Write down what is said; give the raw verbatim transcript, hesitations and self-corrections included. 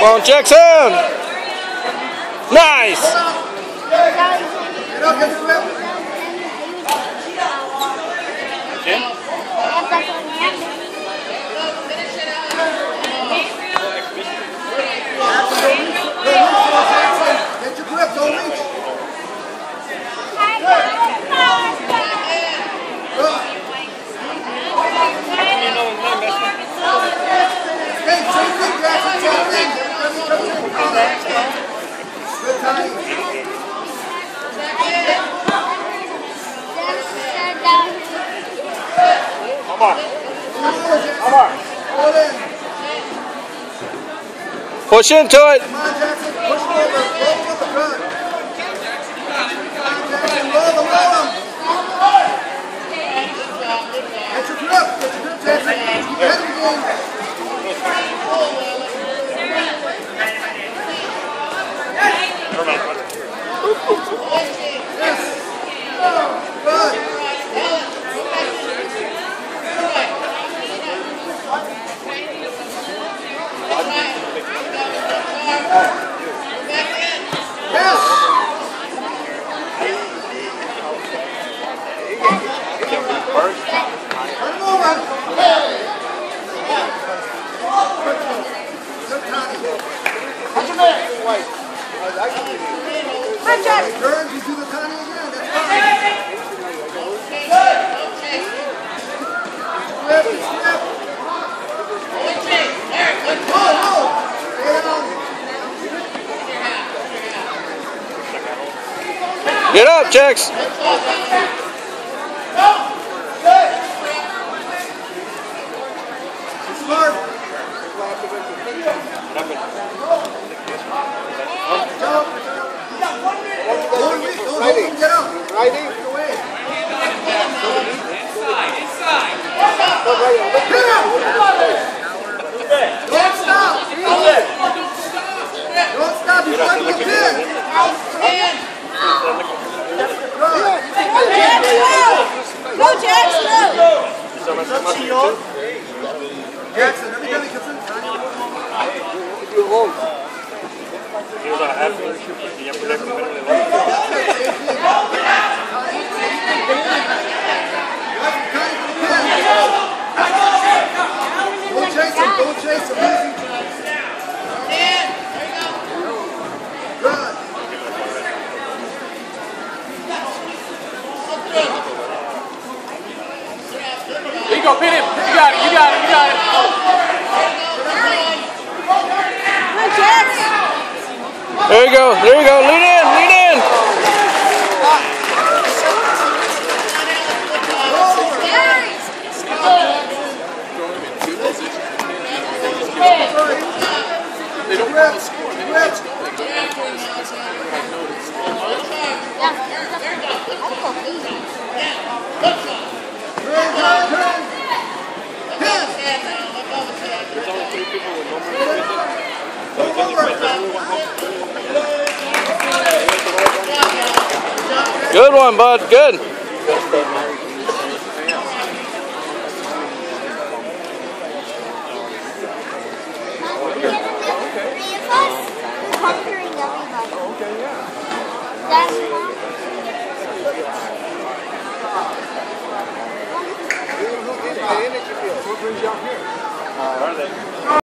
Come on, Jaxon! Nice! Get your grip, don't reach. Hey, take it, Jaxon, take it. Good time. Come on. Come on. Hold in. Push into it. Come on, Jaxon. Push him over. Roll him over. Good. Come on, Jaxon. Roll him, roll him. Get your grip. Get your grip, Jaxon. Get him again. Yes. Good. Yes. Turn him over. Good Connie. Watch your man. Hi, Jack. Turn, you do the Connie again. That's fine. Grip, grip. Oh, no. Stay down. Get up, Jax. Smart. Jump. Don't reach. Don't hold him. Get up. Righty. Get away. Inside, inside. Get up. Don't stop. Don't stop. You got to look in. Go, Jaxon! Go! Jaxon, everybody comes in. He was on a half inch. Y ya podía comer de Don't chase him. Don't chase him. Easy. Good. There you go, pin him. You got it, you got it, you got it. Hi, Jax! There you go. There you go. Lean in. Lean in. They don't have a score. They don't have a score. Good one, bud. Good. Conquering everybody. Okay, yeah. That's Who did it? What brings you out here? Are they?